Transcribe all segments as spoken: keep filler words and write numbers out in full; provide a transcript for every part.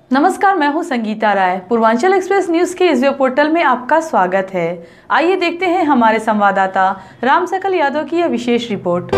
नमस्कार, मैं हूं संगीता राय। पूर्वांचल एक्सप्रेस न्यूज के इस वेब पोर्टल में आपका स्वागत है। आइए देखते हैं हमारे संवाददाता राम सकल यादव की यह विशेष रिपोर्ट।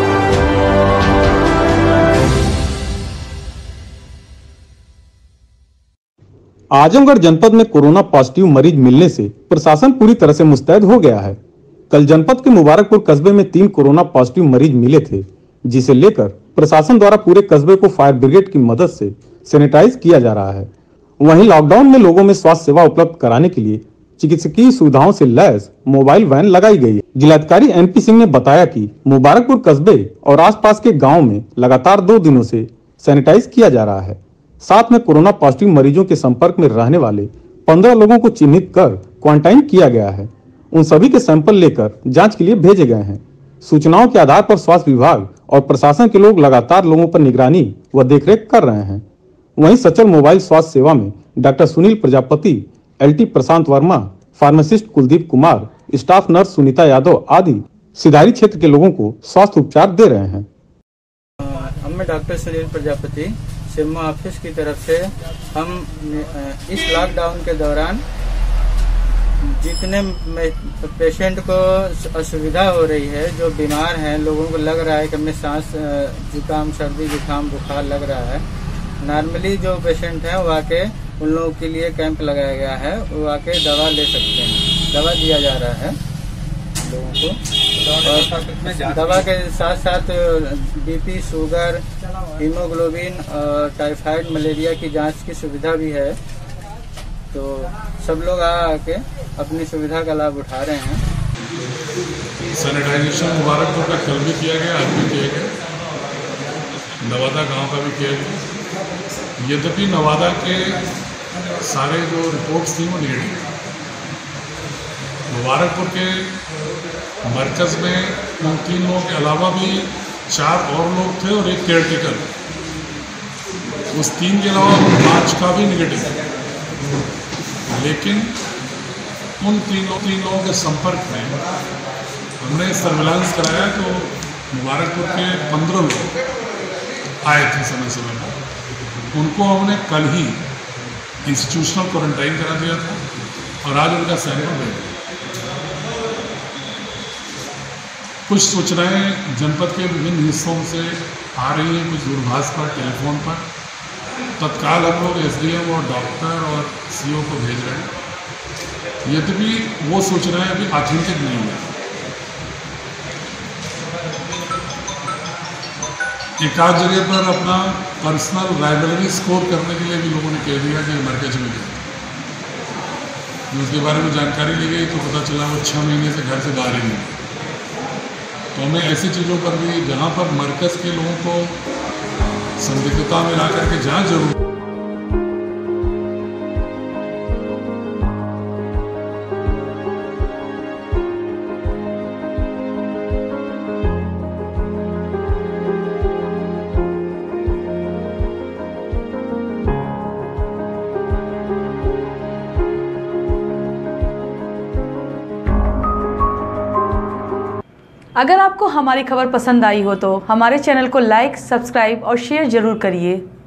आजमगढ़ जनपद में कोरोना पॉजिटिव मरीज मिलने से प्रशासन पूरी तरह से मुस्तैद हो गया है। कल जनपद के मुबारकपुर कस्बे में तीन कोरोना पॉजिटिव मरीज मिले थे, जिसे लेकर प्रशासन द्वारा पूरे कस्बे को फायर ब्रिगेड की मदद से सैनिटाइज किया जा रहा है। वहीं लॉकडाउन में लोगों में स्वास्थ्य सेवा उपलब्ध कराने के लिए चिकित्सकीय सुविधाओं से लैस मोबाइल वैन लगाई गई है। जिलाधिकारी एन पी सिंह ने बताया कि मुबारकपुर कस्बे और आसपास के गाँव में लगातार दो दिनों से सैनिटाइज किया जा रहा है। साथ में कोरोना पॉजिटिव मरीजों के संपर्क में रहने वाले पंद्रह लोगों को चिन्हित कर क्वारंटाइन किया गया है। उन सभी के सैंपल लेकर जांच के लिए भेजे गए हैं। सूचनाओं के आधार पर स्वास्थ्य विभाग और प्रशासन के लोग लगातार लोगों पर निगरानी व देखरेख कर रहे हैं। वहीं सचल मोबाइल स्वास्थ्य सेवा में doctor Sunil Prajapati, L T Prashant Verma, pharmacist Kuldeep Kumar, staff nurse Sunita Yadav आदि सिधारी क्षेत्र के लोगों को स्वास्थ्य उपचार दे रहे हैं। हम doctor Sunil Prajapati CMO office की तरफ से हम इस लॉकडाउन के दौरान जितने पेशेंट को असुविधा हो रही है, जो बीमार हैं, लोगों को लग रहा है कि हमें सांस जुकाम, सर्दी जुकाम, बुखार लग रहा है, नॉर्मली जो पेशेंट हैं वो आके उन लोगों के लिए कैंप लगाया गया है। वो आके दवा ले सकते हैं, दवा दिया जा रहा है लोगों को। और दवा के साथ साथ बीपी, शुगर, हीमोग्लोबिन और टाइफाइड, मलेरिया की जांच की सुविधा भी है। तो सब लोग आके अपनी सुविधा का लाभ उठा रहे हैं। सैनिटाइजेशन मुबारकपुर का कल भी किया गया, आज भी किया गया, नवादा गांव का भी किया गया। यद्यपि नवादा के सारे जो रिपोर्ट्स थी वो निगेटिव, मुबारकपुर के मरकज में उन तीन लोगों के अलावा भी चार और लोग थे और एक केयर टेकर। उस तीन के अलावा पाँच का भी निगेटिव, लेकिन उन तीनों तीन लोगों के संपर्क में हमने सर्विलांस कराया तो मुबारकपुर के पंद्रह लोग आए थे समय समय में। उनको हमने कल ही इंस्टीट्यूशनल क्वारंटाइन करा दिया था और आज उनका सैंपल भेज दिया। कुछ सूचनाएं जनपद के विभिन्न हिस्सों से आ रही हैं, कुछ दूरभाष पर, टेलीफोन पर। तत्काल हम लोग एस डी एम और डॉक्टर और सी ओ को भेज रहे हैं। यद्यपि वो सूचनाएं अभी ऑथेंटिक नहीं है। एक आध जगह पर अपना पर्सनल लाइब्रेरी स्कोर करने के लिए भी लोगों ने कह दिया कि मरकज में गए। उसके बारे में जानकारी ली गई तो पता चला वो छः महीने से घर से बाहर ही नहीं। तो हमें ऐसी चीज़ों पर भी, जहाँ पर मरकज के लोगों को संदिग्धता में ला करके जांच जरूर। अगर आपको हमारी खबर पसंद आई हो तो हमारे चैनल को लाइक, सब्सक्राइब और शेयर जरूर करिए।